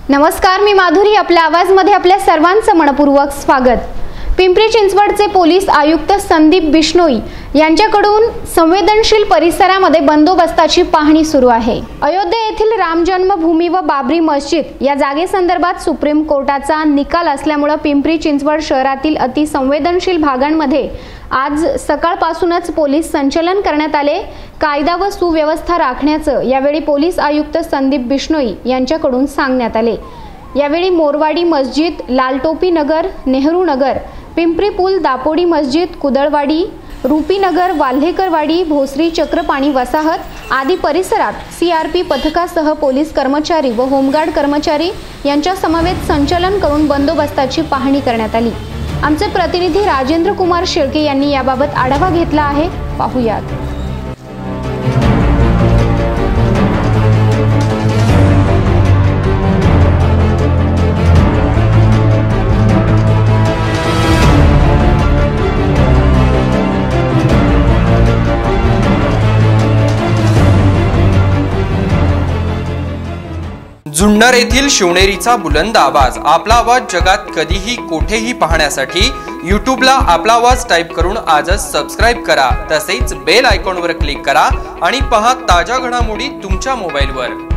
नमस्कार, मी माधुरी. आपल्या आवाजमध्ये आपल्या सर्वांचं मनपूर्वक स्वागत. पिंपरी चिंचवडचे पोलीस आयुक्त संदीप बिश्नोई यांच्याकडून संवेदनशील परिसरामध्ये बंदोबस्ताची पाहणी सुरू आहे. अयोध्या येथील राम जन्मभूमी व बाबरी मस्जिद या जागेसंदर्भात सुप्रीम कोर्टाचा निकाल असल्यामुळे पिंपरी चिंचवड शहरातील अतिसंवेदनशील भागांमध्ये आज सकाळपासूनच पोलीस संचलन करण्यात आले. कायदा व सुव्यवस्था राखण्याचं यावेळी पोलीस आयुक्त संदीप बिश्नोई यांच्याकडून सांगण्यात आले. यावेळी मोरवाडी मस्जिद, लालटोपी नगर, नेहरू नगर, पिंपरी पूल, दापोडी मस्जिद, कुदळवाडी, रुपीनगर, वाल्हेकरवाडी, भोसरी, चक्रपाणी वसाहत आदी परिसरात CRP पथकासह पोलीस कर्मचारी व होमगार्ड कर्मचारी यांच्या समवेत संचलन करून बंदोबस्ताची पाहणी करण्यात आली. आमचे प्रतिनिधी राजेंद्र कुमार शेळके यांनी याबाबत आढावा घेतला आहे. पाहूयात. जुन्नर येथील शिवनेरीचा बुलंद आवाज, आपला आवाज जगात कधीही कोठेही पाहण्यासाठी यूट्यूबला आपला आवाज टाइप करून आजच सबस्क्राइब करा. तसेच बेल आयकॉनवर क्लिक करा आणि पहा ताज्या घडामोडी तुमच्या मोबाईलवर.